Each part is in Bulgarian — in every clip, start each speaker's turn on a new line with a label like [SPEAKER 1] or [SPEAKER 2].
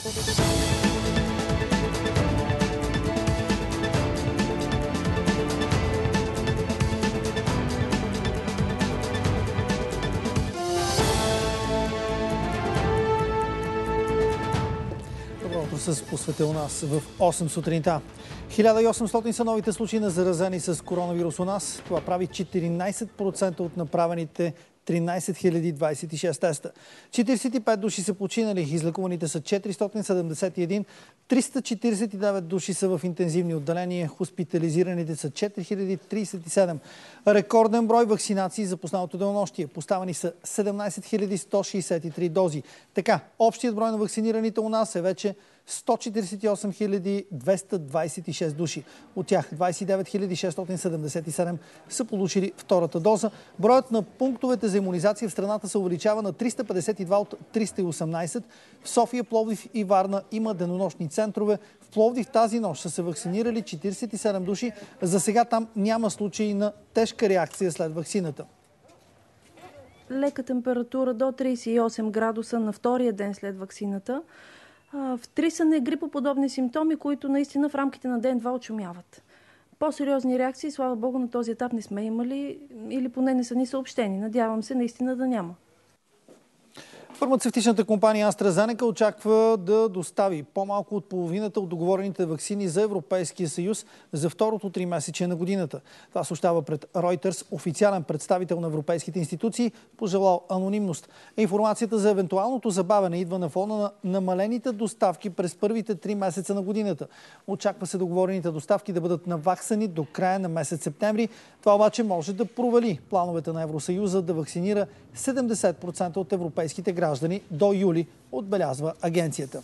[SPEAKER 1] С посветил нас в 8 сутринта. 1800 са новите случаи на заразени с коронавирус у нас. Това прави 14% от направените 13 026 теста. 45 души са починали, излекуваните са 471, 349 души са в интензивни отделения, хоспитализираните са 4037. Рекорден брой вакцинации за последното денонощие. Поставени са 17 163 дози. Така, общият брой на вакцинираните у нас е вече 148 226 души. От тях 29 677 са получили втората доза. Броят на пунктовете за имунизация в страната се увеличава на 352 от 318. В София, Пловдив и Варна има денонощни центрове. В Пловдив тази нощ са се вакцинирали 47 души. За сега там няма случаи на тежка реакция след вакцината.
[SPEAKER 2] Лека температура до 38 градуса на втория ден след вакцината. Втрисане, грипоподобни симптоми, които наистина в рамките на ден-два очумяват. По-сериозни реакции, слава Богу, на този етап не сме имали или поне не са ни съобщени. Надявам се наистина да няма.
[SPEAKER 1] Фармацевтичната компания AstraZeneca очаква да достави по-малко от половината от договорените ваксини за Европейския съюз за второто тримесечие на годината. Това съобщава пред Reuters официален представител на европейските институции, пожелал анонимност. Информацията за евентуалното забавяне идва на фона на намалените доставки през първите 3 месеца на годината. Очаква се договорените доставки да бъдат наваксани до края на месец септември. Това обаче може да провали плановете на Евросъюза да вакцинира 70% от европейските граждани до юли, отбелязва агенцията.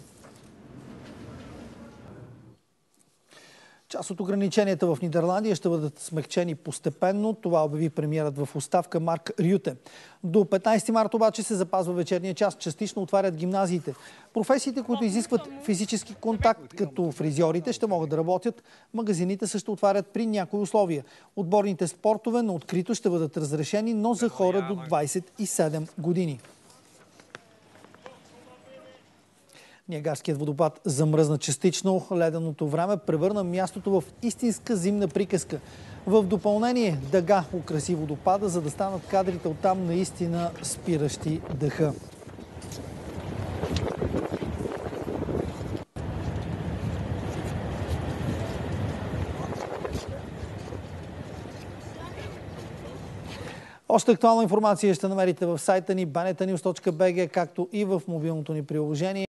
[SPEAKER 1] Част от ограниченията в Нидерландия ще бъдат смекчени постепенно. Това обяви премиерът в оставка Марк Рюте. До 15 марта обаче се запазва вечерния час. Частично отварят гимназиите. Професиите, които изискват физически контакт, като фризьорите, ще могат да работят. Магазините също отварят при някои условия. Отборните спортове на открито ще бъдат разрешени, но за хора до 27 години. Ниагарският водопад замръзна частично. Леденото време превърна мястото в истинска зимна приказка. В допълнение дъга украси водопада, за да станат кадрите оттам наистина спиращи дъха. Още актуална информация ще намерите в сайта ни banetanews.bg, както и в мобилното ни приложение.